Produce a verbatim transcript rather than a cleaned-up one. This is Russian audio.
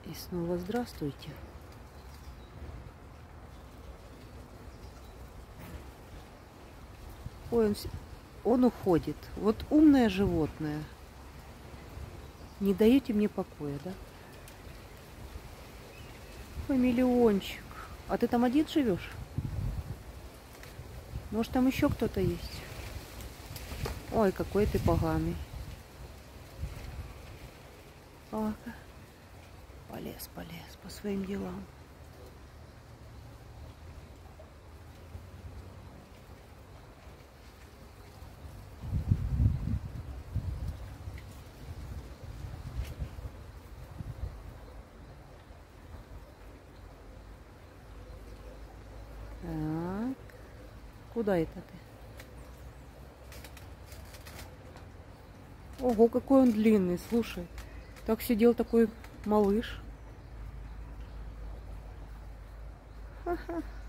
И снова здравствуйте. Ой, он, он уходит. Вот умное животное. Не даете мне покоя, да? Ой, миллиончик. А ты там один живешь? Может, там еще кто-то есть? Ой, какой ты поганый. Ага. Полез, полез по своим делам. Так. Куда это ты? Ого, какой он длинный, слушай. Так сидел такой малыш. Ха-ха.